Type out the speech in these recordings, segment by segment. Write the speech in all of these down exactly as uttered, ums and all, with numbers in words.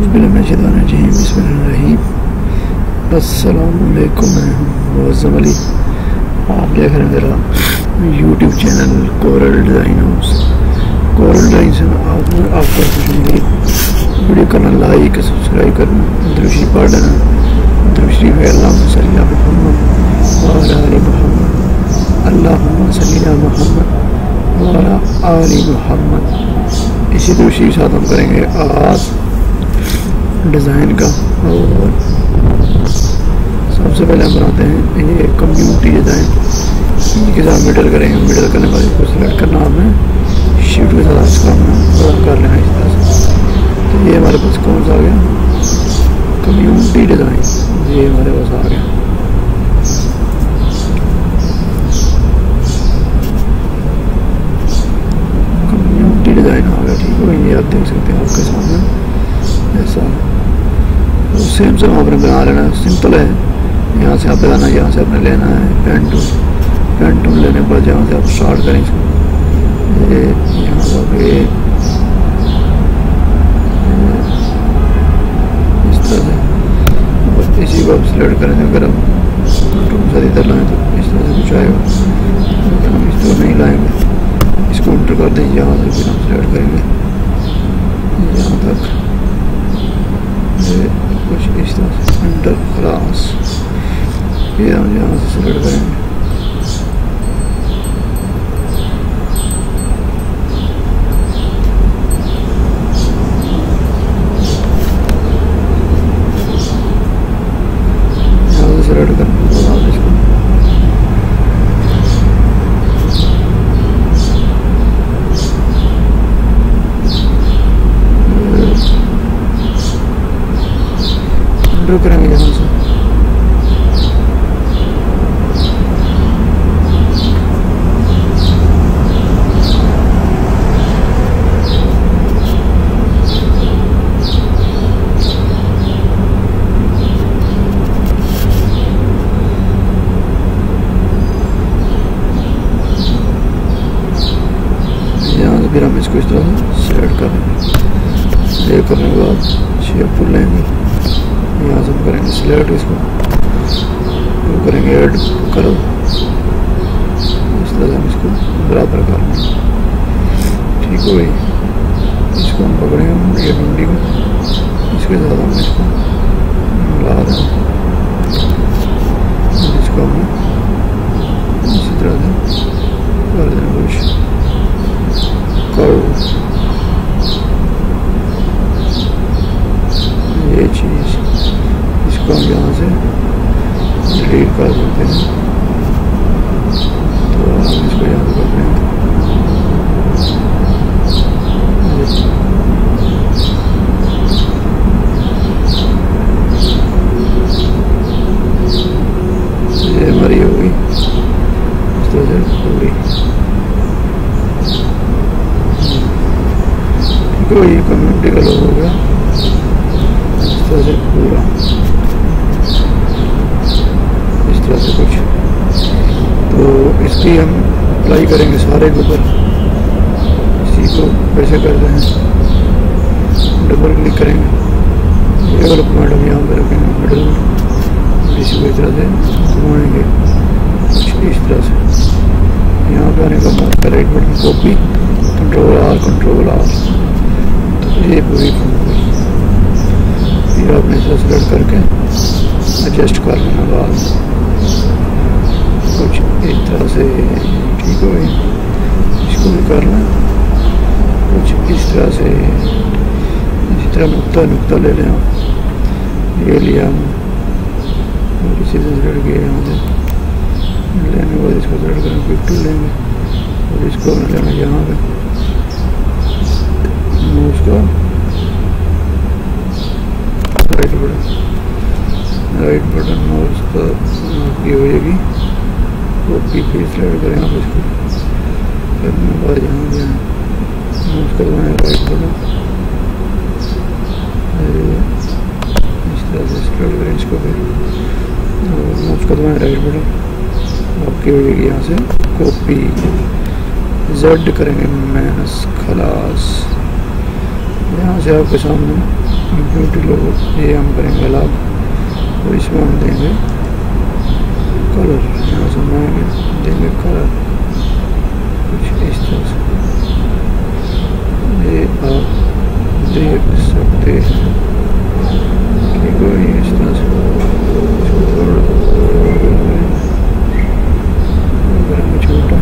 बिस्मिल्लाहिर्रहमानिर्रहीम। अस्सलामुअलैकुम, मैं हूँ मुअज़्ज़म अली। आप देख रहे हैं मेरा YouTube channel Coral design house. Coral design से आप आपको वीडियो करना, लाइक सब्सक्राइब करना, दुरूद पढ़ लेना। दुरूद शरीफ है अल्लाहुम्मा सल्ली अला मुहम्मद व अला आलि मुहम्मद, अल्लाहुम्मा सल्ली अला मुहम्मद व अला आलि मुहम्मद। इसी दुरूद शरीफ साथ हम करेंगे आज डिज़ाइन का। और सबसे पहले हम बनाते हैं ये कम्युनिटी डिज़ाइन के साथ मिडल करेंगे। मिडल करने वाले को सिलेक्ट करना आपने, शिफ्ट के साथ इसको हमने बड़ा कर लेना इस तरह से। तो ये हमारे पास कौन सा आ गया, कम्युनिटी डिज़ाइन, ये हमारे पास आ गया। कम्युनिटी डिज़ाइन आ गया, ठीक है। ये आप देख सकते हैं आपके सामने ऐसा। तो सेम सेम आपने बना लेना, सिंपल है। यहाँ से आप लगाना, यहाँ से आपने लेना है पेन टूल। पेन टूल लेने पर जहाँ से आप स्टार्ट करें इसको, ये यहाँ से आप ये इस तरह से, और इसी को आप सिलेक्ट करें। अगर हम टूल से इधर लाएँ तो इस तरह से कुछ आएगा। तो हम इस तरह नहीं लाएंगे, इसको एंटर कर दें। यहाँ से फिर हम सिलेक्ट करेंगे यहाँ तक, ये कुछ इस तरह से एंटर क्लास। फिर हम यहाँ से सिलेक्ट करेंगे यहाँ से सिलेक्ट करने के बाद इसको एंटर करेंगे यहाँ से। फिर हम इसको इस तरह से सेलेक्ट कर लेंगे। सेव करने के बाद शेप टूल लेंगे, यहाँ से हम करेंगे सिलेक्ट, इसको तो करेंगे ऐड करो। इस तरह से हम इसको बराबर कर लेंगे, ठीक हो गई। इसको हम पकड़ेंगे ये डंडी को, इसके साथ हम इसको मिला दें। इसको हम इसी तरह से कर देंगे कुछ करो। ये चीज़ इसको हम यहाँ से डिलीट कर सकते हैं। तो हम इसको यहाँ से कर देंगे। ये हमारी हो गई इस तरह से पूरी। तो ये कम्युनिटी का लोग हो गया इस तरह से पूरा, इस तरह से कुछ। तो इसकी हम अप्लाई करेंगे सारे के ऊपर। इसी को कैसे करते हैं, डबल क्लिक करेंगे, ये वाला पॉइंट हम यहाँ पे रखेंगे मिडल में। इसी को इस तरह से घुमाएंगे कुछ इस तरह से। यहाँ पे आने का बाद right button copy, control R, control R, ये पूरी हो गई। फिर आपने इसे सेलेक्ट करके एडजस्ट कर लेना बाद कुछ इस तरह से, ठीक हो गई। इसको भी करना कुछ इस तरह से, इसी तरह नुक्ता नुक्ता ले लें आप। ये लिया हम और इसी से सेलेक्ट किया, यहाँ से लेने के बाद इसको सेलेक्ट करें, फिर टू लेंगे और इसको लेना यहाँ पे उसका right button, right button mouse का ये हो जाएगी कॉपी। फिर स्लाइड करें आप इसको, करने के बाद यहाँ पे माउस का दबाएं राइट बटन, इस तरह से स्लाइड करें इसको। फिर माउस का दबाएं राइट बटन, आपकी हो जाएगी यहाँ से कॉपी। जेड करेंगे माइनस खलास। यहाँ से आपके सामने ब्यूटी लोगो ये हम करेंगे अलग, और इसमें हम देंगे कलर, यहाँ से बनाएंगे देंगे कलर कुछ इस तरह से, ये आप देख सकते हैं। ठीक है, इस तरह से छोटा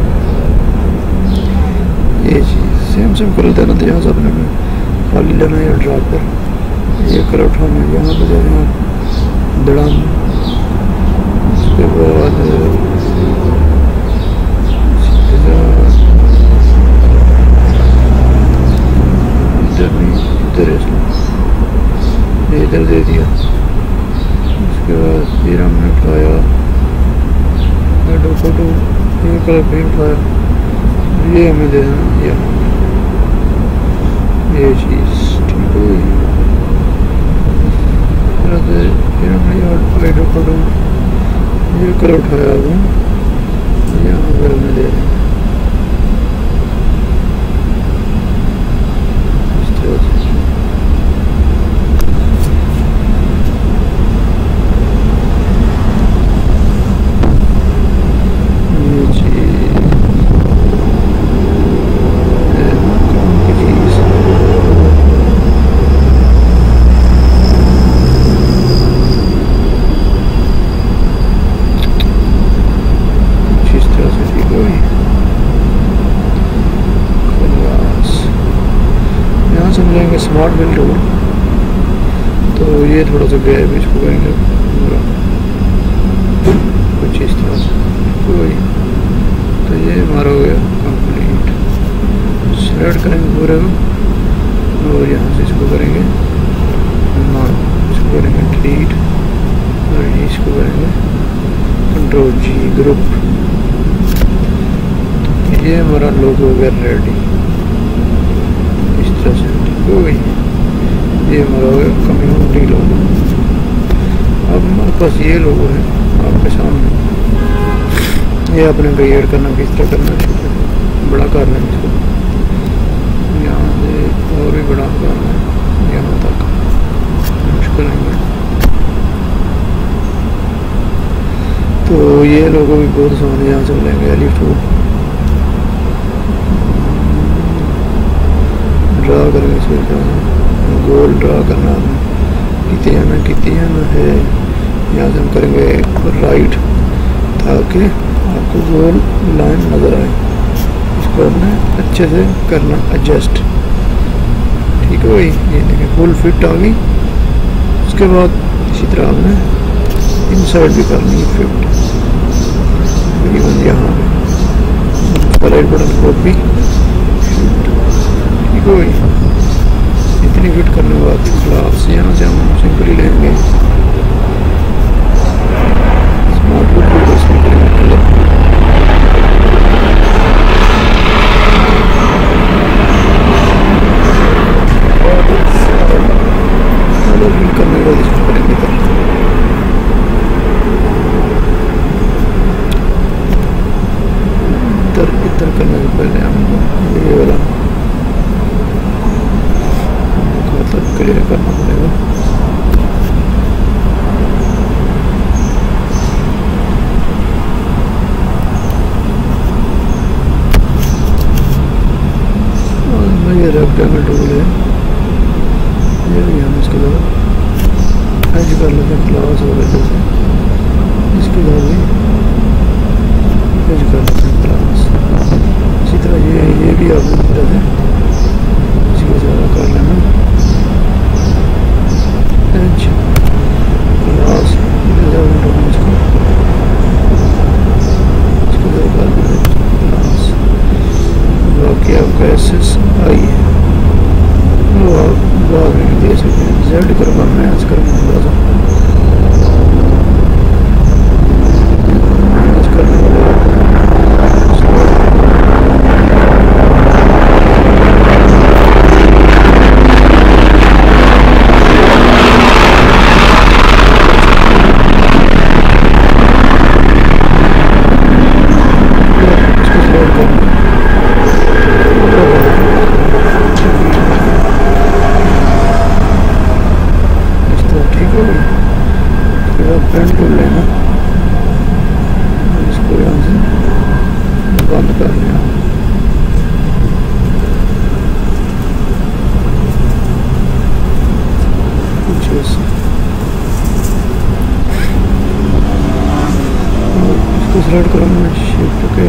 ये चीज़ सेम सेम कलर देना था। यहाँ से अपने में खाली लेना है ड्रा पर, ये कलर उठाना है, यहाँ पे देना दड़ाम, उसके बाद इधर नहीं इधर ये इधर दे दिया। उसके बाद फिर हमने उठाया फोटो, ये कलर फिर उठाया, ये हमें दे देना यहाँ ये चीज़। ठीक है, फिर हमने यहाँ फोटो फोटो ये कलर उठाया, अब यहाँ पर हमें दे देना इस तरह से। स्मार्ट बिल टूल, तो ये थोड़ा सा गया है, इसको करेंगे पूरा कुछ इस तरह से कोई, तो ये हमारा हो गया कंप्लीट। सेलेक्ट करेंगे पूरे को, और यहाँ से इसको करेंगे मार्क, इसको करेंगे डिलीट, और इसको करेंगे कंट्रोल जी ग्रुप। ये हमारा लोगो हो गया रेडी इस तरह से। कोई ये हमारा कम्युनिटी लोगो। अब हमारे पास ये लोगो है आपके सामने, ये अपने को ऐड करना किस तरह करना है, बड़ा कर लें इसको, यहाँ से और भी बड़ा करना है यहाँ तक करेंगे। तो ये लोगो भी बहुत आसान है, यहाँ से लेंगे एलिफ टू ड्रा करेंगे, इसमें गोल ड्रा करना है, कितने आना कितने आना है, यहाँ से हम करेंगे राइट ताकि आपको गोल लाइन नज़र आए। इसको हमने अच्छे से करना एडजस्ट। ठीक है भाई, ये देखिए फुल फिट आ गई। उसके बाद इसी तरह हमने इनसाइड भी करनी है फिट, यहाँ पे राइट बटन कॉपी। ठीक है भाई, इतनी फिट करने के बाद क्लास यहाँ से हम सिंपली लेंगे स्मार्ट बोर्ड को इसमें करेंगे कलर, कलर फिल करने के बाद इसमें करेंगे कलर। इधर इधर करने से पहले हम ये वाला क्लियर करना पड़ेगा। ये रेक्टेंगल टूल है, ये भी हम इसके बाद एज कर लेते हैं क्लास वगैरह से, इसके बाद भी एज कर लेते हैं क्लास। इसी तरह ये ये भी आप इस तरह से इसके ज़्यादा कर लेना एज क्लास, इसको इसको ज़्यादा कर लेते क्लास। बाकी आपका एस एस आई है वो आप बाद में दे सकते हैं। जेड करूँगा मैं आज करूँगा थोड़ा सा आज करने वाले पेंट कर लेना, इसको यहाँ से बंद कर लेना। कुछ ऐसे इसको सिलेक्ट करूँगा, शिफ्ट के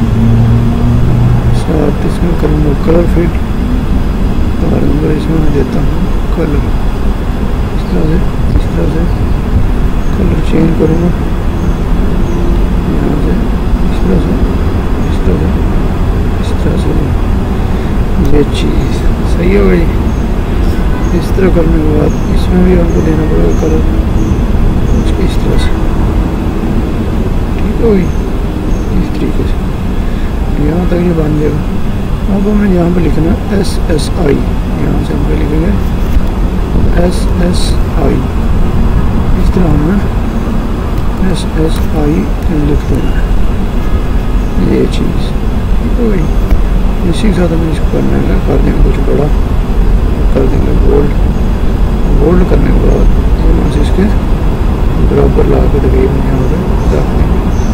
साथ इसमें करूँगा कलर फिट, और अंदर इसमें मैं देता हूँ कलर, इस तरह से इस तरह से कलर चेंज करूँगा, यहाँ से इस तरह से इस तरह से इस तरह से। ये चीज़ सही है भाई। इस तरह करने के बाद इसमें भी हमको देना पड़ेगा कलर कुछ इस तरह से, ठीक है भाई, इस तरीके से यहाँ तक ये बन जाएगा। अब हमें यहाँ पे लिखना है एस एस आई, यहाँ से हम पे लिखेंगे एस एस आई, इस तरह हमें एस एस आई लिख देना है, ये चीज़, ठीक है भाई। इसी के साथ हमें इसको करना है, कर देंगे कुछ बड़ा, कर देंगे बोल्ड, बोल्ड करने के बाद यहाँ से इसके बराबर ला के तकरीबन यहाँ पे रख देंगे,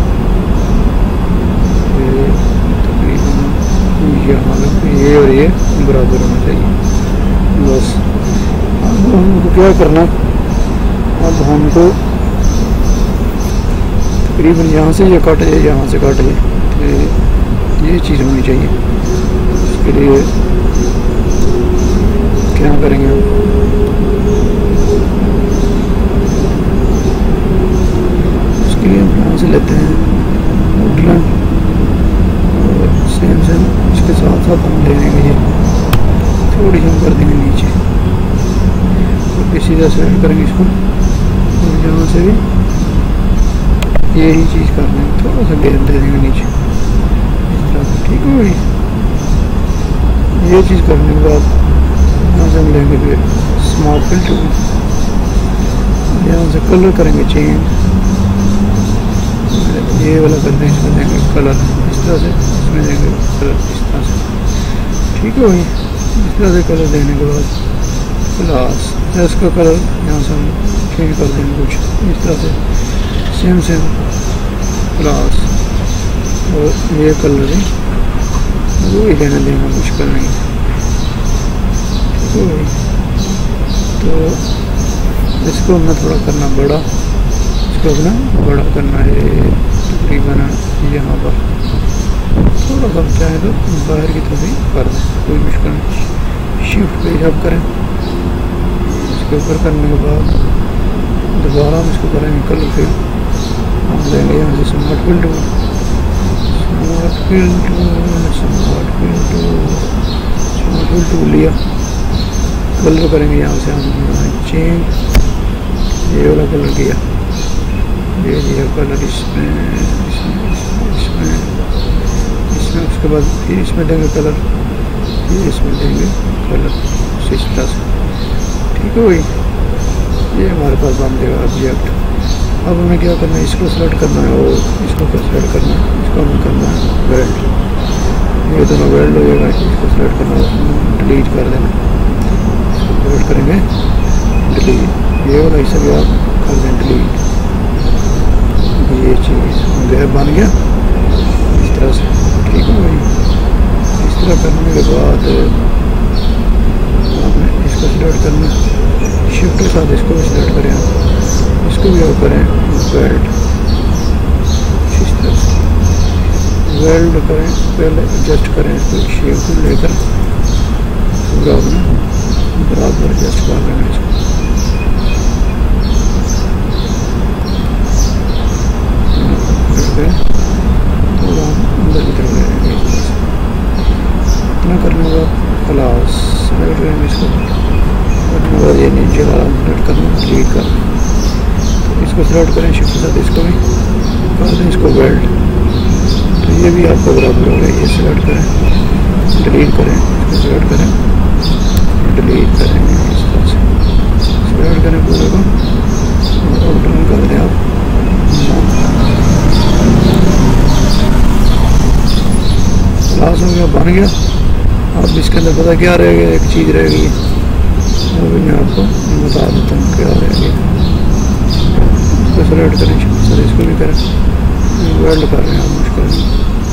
यहाँ ये और ये बराबर होना चाहिए बस। अब हमको क्या करना, अब हमको तकरीबन यहाँ से ये कट है, यहाँ से कट है, ये ये चीज़ होनी चाहिए। उसके लिए क्या करेंगे हम, उसके लिए हम यहाँ से लेते हैं आउटलाइन, सेम सेम इसके साथ साथ हम ले लेंगे, ये थोड़ी सी हम कर देंगे नीचे, और इसी तरह से करेंगे इसको, और यहाँ से भी यही चीज़ कर देंगे, थोड़ा सा गेप दे देंगे नीचे इस तरह से, ठीक है भाई। ये चीज़ करने के बाद यहाँ से हम लेंगे फिर स्मार्ट फिल्टर, यहाँ से कलर करेंगे चेंज, ये वाला कर देंगे, इसमें देंगे कलर इस तरह से, इसमें देंगे कलर इस तरह से, ठीक है भाई। इस तरह से कलर देने के बाद क्लास इसका कलर यहाँ से हम चेंज कर देंगे कुछ इस तरह से, सेम सेम क्लास, और ये कलर है वो ही देना देना मुश्किल नहीं, ठीक है भाई। तो इसको हमें थोड़ा करना बड़ा, इसको अपना बड़ा करना है तकरीबन यहाँ पर, थोड़ा सा चाहे तो बाहर की तरफ ही कर दें, कोई मुश्किल नहीं। शिफ्ट पे जब करें, इसके ऊपर करने के बाद दोबारा हम इसको करेंगे कलर फिल, हम लेंगे यहाँ से smart filter, smart filter smart filter smart filter लिया, कलर करेंगे यहाँ से हम चेंज, ये वाला कलर किया, ये लिया कलर इसमें इसमें इसमें इसमें उसके बाद फिर इसमें देंगे कलर, फिर इसमें देंगे कलर इस तरह से, ठीक है भाई। ये हमारे पास बन जाएगा ऑब्जेक्ट। अब हमें क्या करना है, इसको सेलेक्ट करना है और इसको क्या सेलेक्ट करना है, इसको हमें करना है वेल्ड, ये दोनों वेल्ड हो जाएगा, इसको सेलेक्ट करना है, डिलीट कर देना, इसको सेलेक्ट करेंगे डिलीट, ये वाला हिस्सा भी आप कर दें डिलीट, ये चीज़ गैप बन गया इस तरह से, ठीक है भाई। इस तरह करने के बाद हमें इसको सिलेक्ट करना, शिफ्ट के साथ इसको भी सिलेक्ट करें, इसको भी और करें वेल्ड, इस तरह से वेल्ड करें, पहले एडजस्ट करें इसको, शेप को लेकर पूरा अपना बराबर एडजस्ट कर लेना इसको, थोड़ा अंदर की तरफ ले लेंगे इस तरह से, इतना करने के बाद क्लास सेलेक्ट करेंगे इसको, करने के बाद ये नीचे वाला सेलेक्ट करना, डिलीट करना, तो इसको सेलेक्ट करें शिफ्ट के साथ, इसको भी कर दें इसको वेल्ड, तो ये भी आपको बराबर हो गया, ये सेलेक्ट करें डिलीट करें, इसको सेलेक्ट करें डिलीट करेंगे इस तरह से, सेलेक्ट करें पूरे को और टर्न कर दें आप, क्लास हो गया, बन गया। अब इसके अंदर पता क्या रहेगा, एक चीज़ रहेगी, वो भी मैं आपको बता देता हूँ क्या रहेगी। इसको सिलेक्ट करें, सर इसको भी करें, वेल्ड कर रहे हैं मुश्किल नहीं।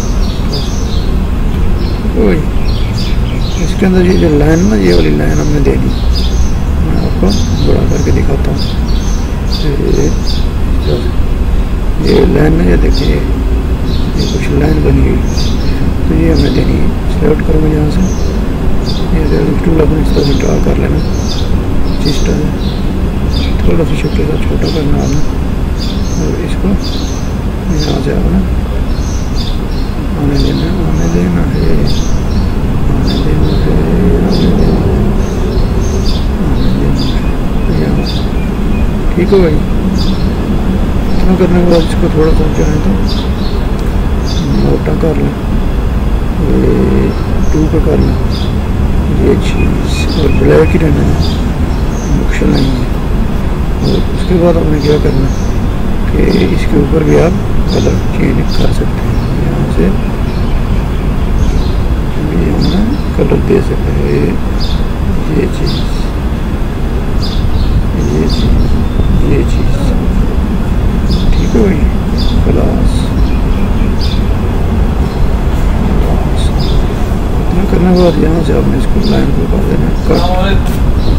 इसके अंदर ये जो लाइन ना, ये वाली लाइन हमने देनी, मैं आपको बड़ा करके दिखाता हूँ। ये ये लाइन ना, ये देखिए ये कुछ लाइन बनी हुई, तो ये हमें देनी है। सिलेक्ट करूँगा यहाँ से, ये टूल अपने इस तरह से ड्रा कर लेना, जिस तरह थोड़ा सा छोटे सा छोटा करना है, और इसको यहाँ से आना आने देना आने देना है आने देना है आने देना आने देना है। ठीक है भाई, इतना करने के बाद इसको थोड़ा सा चाहें तो मोटा कर लें, ये टू पे कर लें, ये चीज़ और ब्लैक ही रहना है, मुश्किल नहीं है। और उसके बाद आपने क्या करना कि इसके ऊपर भी आप कलर चेंज कर सकते हैं, यहाँ से भी हमें कलर दे सकते हैं। ये चीज़ ये चीज़ ये चीज़ ठीक है भाई। क्लास इतना करने के बाद यहाँ से आपने इसको लाइन को कर देना कट।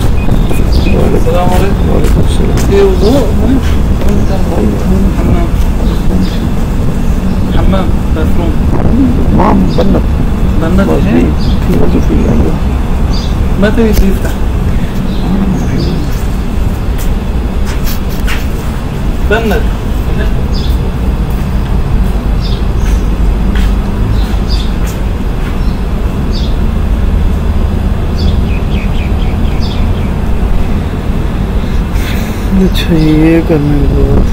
حمام باتروم نعم بنت بنت ايه في وظيفة في الأيام متى يفتح بنت अच्छा ये करने के बाद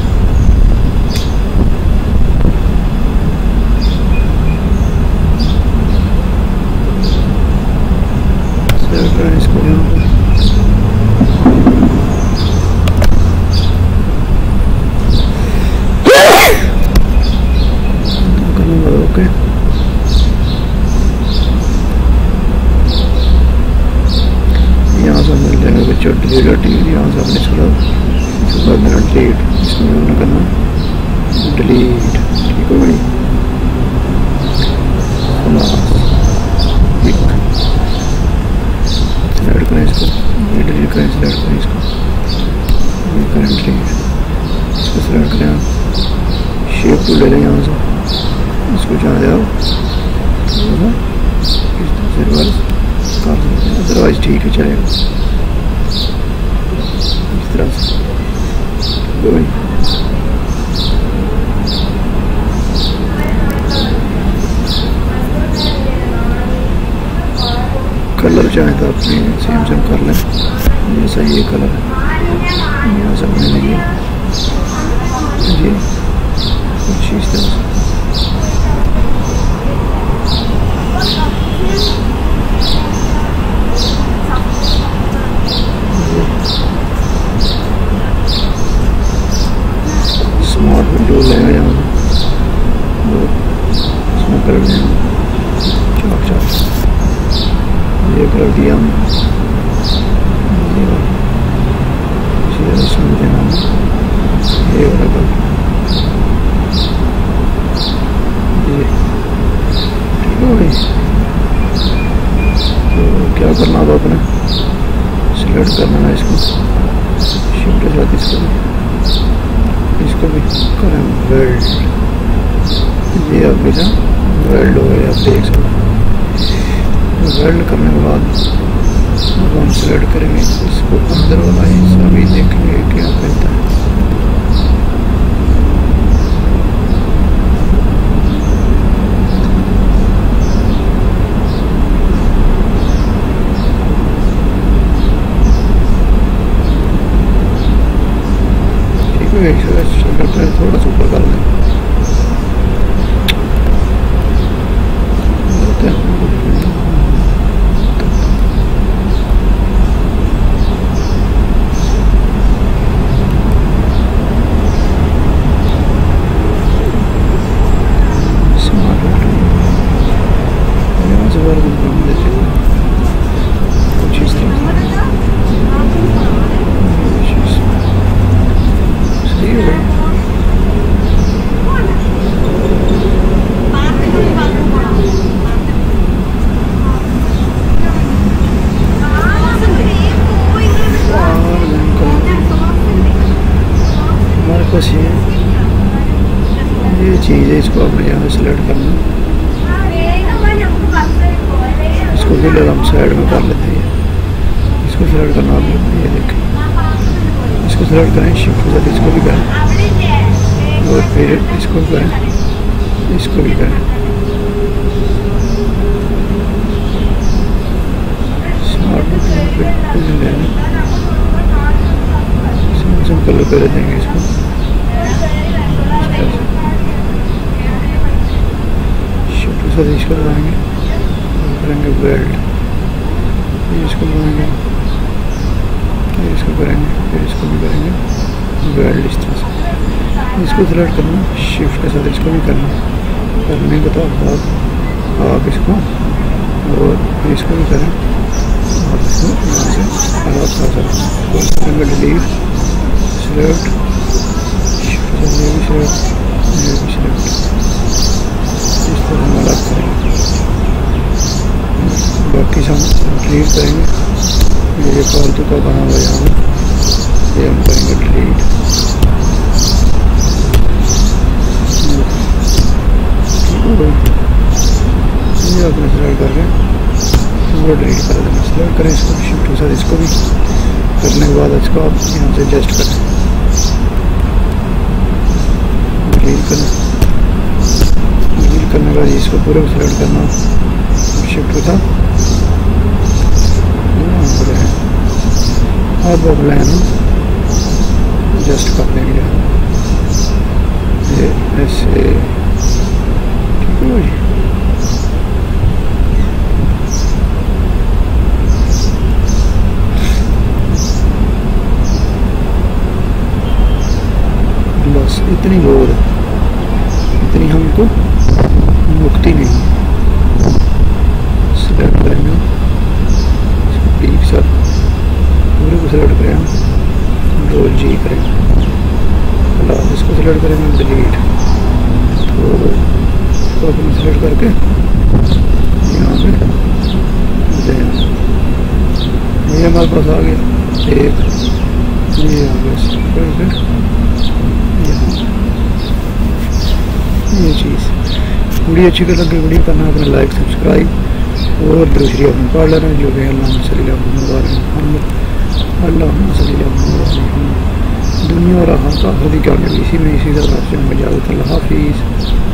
इसको यहाँ पर ओके यहाँ से मिल जाएगा बच्चों डिलीट यहाँ से अपने चलो मेरा डिलीट इसमें हमने करना डिलीट। ठीक है भाई, सिलेक्ट करें इसको, ये डिलीट करें, सिलेक्ट करें इसको, ये करें डिलीट, इसको सिलेक्ट करें आप, शेप टूल ले लें यहाँ से, इसको जहाँ जाओ इस तरह से रिवर्स कर सकते हैं, अदरवाइज ठीक है चलेगा इस तरह से। भाई कलर चाहे तो अपने सेम सेम कर लें, जैसा ये कलर है यहाँ से मैंने ये ये कुछ इस तरह से स्मार्ट विंडो लेगा यहाँ इसमें कर दें चाक चाक, ये कर दिया हमने, इसमें देना ये वाला कर ये। ठीक है भाई, तो क्या करना होगा अपने सिलेक्ट करना है इसको, शिफ्ट के साथ इसको भी इसको भी करें वेल्ड, ये अभी ना वेल्ड हो गया आप देख सकते हैं। वेल्ड करने के बाद हम सिलेक्ट करेंगे इसको, अंदर वाला हिस्सा भी देखेंगे क्या करता है। ठीक है, थोड़ा सा ऊपर कर लें, See you. बस ये ये चीज़ है, इसको आपने यहाँ सेलेक्ट करना, इसको फिलहाल हम साइड में कर लेते हैं। इसको सेलेक्ट करना आपने, ये देखें, इसको सेलेक्ट करें, शिफ्ट के साथ इसको भी करें और फिर इसको भी करें, इसको भी करें। कलर कर देंगे इसको, शिफ्ट के साथ इसको लगाएंगे, करेंगे वेल्ड, इसको लगाएंगे, इसको करेंगे, फिर इसको भी करेंगे वेल्ड। इस तरह से इसको सेलेक्ट करना, शिफ्ट के साथ इसको भी करना, करने के बाद आप इसको और इसको भी करें और इसको यहाँ से अलग कर सकते हैं। डिलीट, सेलेक्ट, शिफ्ट से ये भी सेलेक्ट, ये भी सेलेक्ट, इस तरह हम अलग करेंगे। बाकी हम डिलीट करेंगे, ये फालतू का बना हुआ यहाँ ये हम करेंगे डिलीट। ये अपने सेलेक्ट करके पूरा डिलीट कर देंगे। सेलेक्ट करें इसको, शिफ्ट के साथ इसको भी करने के बाद इसको आप यहाँ से एडजस्ट करें, डिलीट करें, डिलीट करने के बाद इसको पूरे को सेलेक्ट करना, शिफ्ट के साथ अब लाइन एडजस्ट कर देंगे ये ऐसे, ठीक है भाई। बस इतनी बहुत है, इतनी हमको मुक्ति नहीं। सेलेक्ट करेंगे, एक साथ पूरे को सेलेक्ट करें, कंट्रोल जी करें, फिलहाल इसको सेलेक्ट करेंगे डिलीट, तो अपने सेलेक्ट करके यहाँ पे देना, ये हमारे पास आ गया एक, ये आ गया ये चीज़। वीडियो अच्छी कर लगे वीडियो करना अपने लाइक सब्सक्राइब और दूसरी अपने पढ़ लेना जो भी अल्लाह दुनिया और आखिरत का हदी कामयाबी इसी में इसी तरह से इजाज़त। अल्लाह हाफिज़।